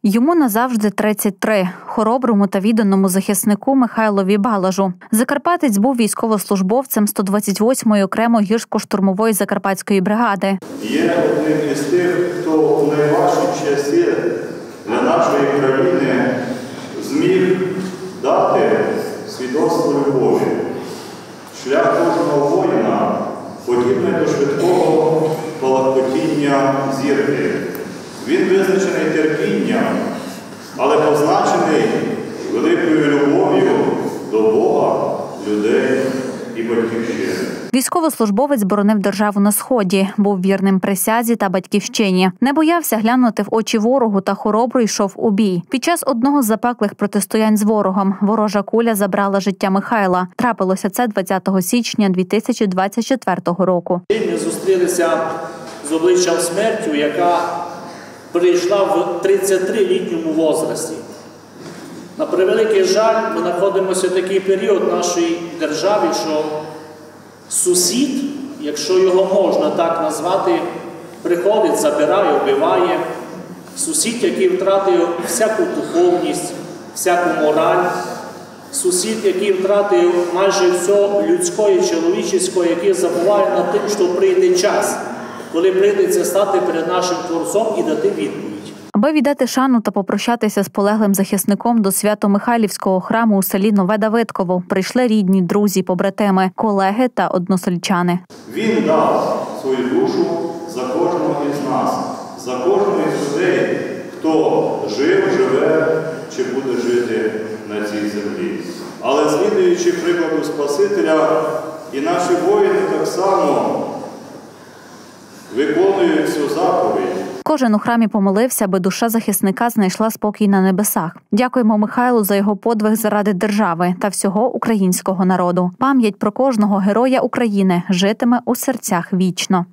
Йому назавжди 33. Хороброму та відданому захиснику Михайлові Балажу. Закарпатець був військовослужбовцем 128-ї окремої гірсько-штурмової закарпатської бригади. Є одним із тих, хто в найважчі часи для нашої країни зміг дати свідоцтво любові. Шлях кожного воїна подібний до швидкого палахкотіння зірки. Він визначений терпінням, але позначений великою любов'ю до Бога, людей і батьківщини. Військовослужбовець боронив державу на Сході, був вірним присязі та батьківщині. Не боявся глянути в очі ворогу та хоробро йшов у бій. Під час одного з запеклих протистоянь з ворогом ворожа куля забрала життя Михайла. Трапилося це 20 січня 2024 року. Ми зустрілися з обличчям смертю, яка прийшла в 33-літньому возрасті. На превеликий жаль, ми знаходимося в такий період в нашій державі, що сусід, якщо його можна так назвати, приходить, забирає, вбиває. Сусід, який втратив всяку духовність, всяку мораль. Сусід, який втратив майже все людське, чоловічське, який забуває над тим, що прийде час, коли прийдеться стати перед нашим Творцом і дати відповідь. Аби віддати шану та попрощатися з полеглим захисником до Свято-Михайлівського храму у селі Нове Давидково прийшли рідні, друзі, побратими, колеги та односельчани. Він дав свою душу за кожного із нас, за кожного із людей, хто жив, живе чи буде жити на цій землі. Але слідуючи прикладу Спасителя, і наші воїни так само виконують цю заповідь. Кожен у храмі помолився, аби душа захисника знайшла спокій на небесах. Дякуємо Михайлу за його подвиг заради держави та всього українського народу. Пам'ять про кожного героя України житиме у серцях вічно.